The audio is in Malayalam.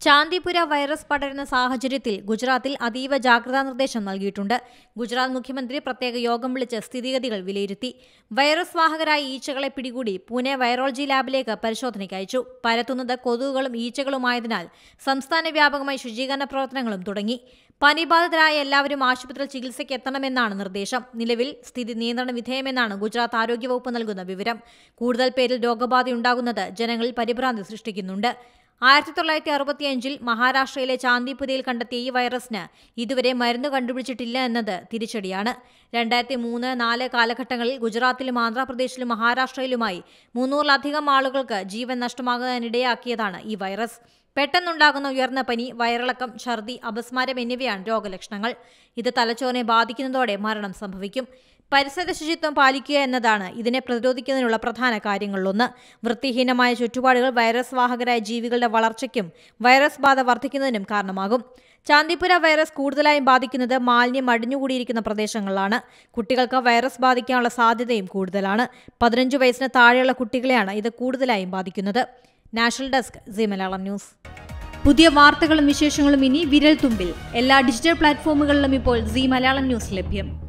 ചാന്ദിപുര വൈറസ് പടരുന്ന സാഹചര്യത്തിൽ ഗുജറാത്തിൽ അതീവ ജാഗ്രതാ നിർദ്ദേശം നൽകിയിട്ടുണ്ട്. ഗുജറാത്ത് മുഖ്യമന്ത്രി പ്രത്യേക യോഗം വിളിച്ച് സ്ഥിതിഗതികൾ വിലയിരുത്തി. വൈറസ് വാഹകരായ ഈച്ചകളെ പിടികൂടി പൂനെ വൈറോളജി ലാബിലേക്ക് പരിശോധനയ്ക്ക് അയച്ചു. പരത്തുന്നത് കൊതുകുകളും ഈച്ചകളുമായതിനാൽ സംസ്ഥാന വ്യാപകമായി ശുചീകരണ പ്രവർത്തനങ്ങളും തുടങ്ങി. പനിബാധിതരായ എല്ലാവരും ആശുപത്രിയിൽ ചികിത്സയ്ക്ക് എത്തണമെന്നാണ് നിർദ്ദേശം. നിലവിൽ സ്ഥിതി നിയന്ത്രണ വിധേയമെന്നാണ് ഗുജറാത്ത് ആരോഗ്യവകുപ്പ് നൽകുന്ന വിവരം. കൂടുതൽ പേരിൽ രോഗബാധയുണ്ടാകുന്നത് ജനങ്ങളിൽ പരിഭ്രാന്തി സൃഷ്ടിക്കുന്നുണ്ട്. 1965 മഹാരാഷ്ട്രയിലെ ചാന്ദിപുരയിൽ കണ്ടെത്തിയ ഈ വൈറസിന് ഇതുവരെ മരുന്ന് കണ്ടുപിടിച്ചിട്ടില്ല എന്നത് തിരിച്ചടിയാണ്. 2003-4 കാലഘട്ടങ്ങളിൽ ഗുജറാത്തിലും ആന്ധ്രാപ്രദേശിലും മഹാരാഷ്ട്രയിലുമായി 300-ലധികം ആളുകൾക്ക് ജീവൻ നഷ്ടമാകാനിടയാക്കിയതാണ് ഈ വൈറസ്. പെട്ടെന്നുണ്ടാകുന്ന ഉയർന്ന പനി, വയറിളക്കം, ഛർദി, അപസ്മാരം എന്നിവയാണ് രോഗലക്ഷണങ്ങൾ. ഇത് തലച്ചോറിനെ ബാധിക്കുന്നതോടെ മരണം സംഭവിക്കും. പരിസര ശുചിത്വം പാലിക്കുക എന്നതാണ് ഇതിനെ പ്രതിരോധിക്കുന്നതിനുള്ള പ്രധാന കാര്യങ്ങളിലൊന്ന്. വൃത്തിഹീനമായ ചുറ്റുപാടുകൾ വൈറസ് വാഹകരായ ജീവികളുടെ വളർച്ചയ്ക്കും വൈറസ് ബാധ വർദ്ധിക്കുന്നതിനും കാരണമാകും. ചാന്ദിപുര വൈറസ് കൂടുതലായും ബാധിക്കുന്നത് മാലിന്യം അടിഞ്ഞുകൂടിയിരിക്കുന്ന പ്രദേശങ്ങളിലാണ്. കുട്ടികൾക്ക് വൈറസ് ബാധിക്കാനുള്ള സാധ്യതയും കൂടുതലാണ്. 15 വയസ്സിന് താഴെയുള്ള കുട്ടികളെയാണ് ഇത് കൂടുതലായും ബാധിക്കുന്നത്. National desk, Zee Malayalam news. പുതിയ വാർത്തകളും വിശേഷങ്ങളും ഇനി വിരൽ തുമ്പിൽ. എല്ലാ ഡിജിറ്റൽ പ്ലാറ്റ്ഫോമുകളിലും ഇപ്പോൾ സീ മലയാളം ന്യൂസ് ലഭ്യം.